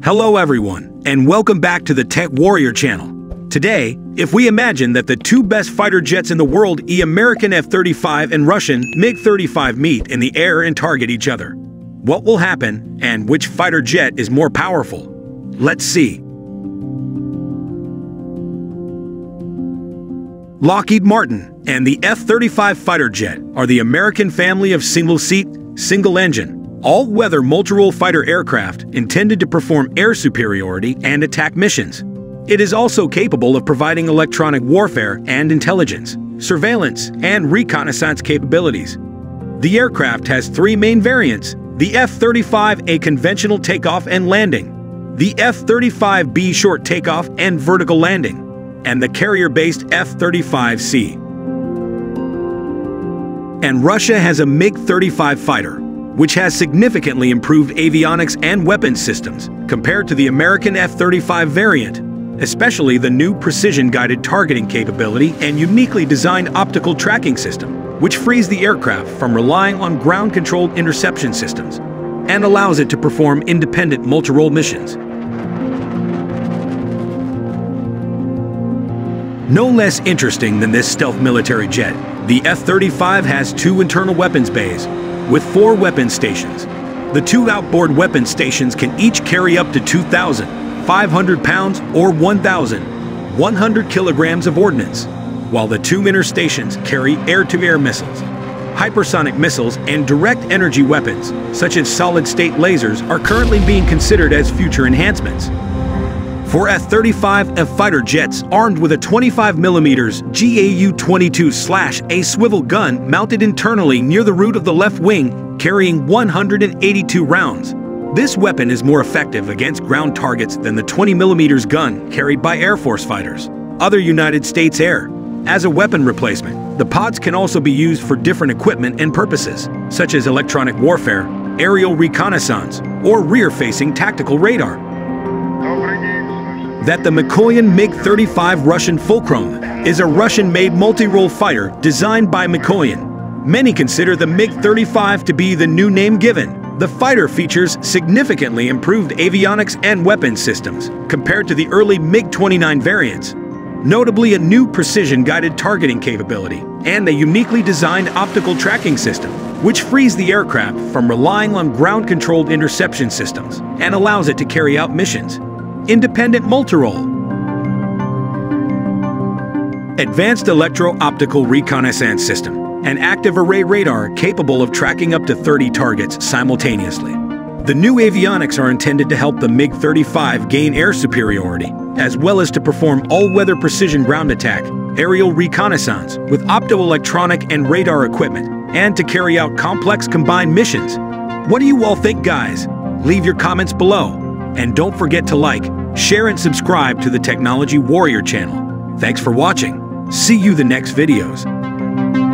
Hello everyone, and welcome back to the Tech Warrior channel. Today, if we imagine that the two best fighter jets in the world, the American F-35 and Russian MiG-35 meet in the air and target each other, what will happen and which fighter jet is more powerful? Let's see. Lockheed Martin and the F-35 fighter jet are the American family of single-seat, single-engine, all-weather multirole fighter aircraft intended to perform air superiority and attack missions. It is also capable of providing electronic warfare and intelligence, surveillance, and reconnaissance capabilities. The aircraft has three main variants: the F-35A conventional takeoff and landing, the F-35B short takeoff and vertical landing, and the carrier-based F-35C. And Russia has a MiG-35 fighter, which has significantly improved avionics and weapons systems compared to the American F-35 variant, especially the new precision-guided targeting capability and uniquely designed optical tracking system, which frees the aircraft from relying on ground-controlled interception systems and allows it to perform independent multirole missions. No less interesting than this stealth military jet, the F-35 has two internal weapons bays with 4 weapons stations. The 2 outboard weapons stations can each carry up to 2,500 pounds or 1,100 kilograms of ordnance, while the 2 inner stations carry air-to-air missiles. Hypersonic missiles and direct energy weapons, such as solid-state lasers, are currently being considered as future enhancements. For F-35F fighter jets armed with a 25mm GAU-22/A swivel gun mounted internally near the root of the left wing, carrying 182 rounds. This weapon is more effective against ground targets than the 20mm gun carried by Air Force fighters, other United States Air. As a weapon replacement, the pods can also be used for different equipment and purposes, such as electronic warfare, aerial reconnaissance, or rear-facing tactical radar. That the Mikoyan MiG-35 Russian Fulcrum is a Russian-made multi-role fighter designed by Mikoyan. Many consider the MiG-35 to be the new name given. The fighter features significantly improved avionics and weapons systems compared to the early MiG-29 variants, notably a new precision-guided targeting capability and a uniquely designed optical tracking system, which frees the aircraft from relying on ground-controlled interception systems and allows it to carry out missions. Independent multirole. Advanced electro-optical reconnaissance system, an active array radar capable of tracking up to 30 targets simultaneously. The new avionics are intended to help the MiG-35 gain air superiority, as well as to perform all-weather precision ground attack, aerial reconnaissance with optoelectronic and radar equipment, and to carry out complex combined missions. What do you all think, guys? Leave your comments below. And don't forget to like, share, and subscribe to the Technology Warrior channel. Thanks for watching. See you the next videos.